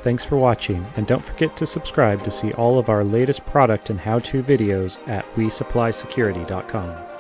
Thanks for watching, and don't forget to subscribe to see all of our latest product and how-to videos at WeSupplySecurity.com.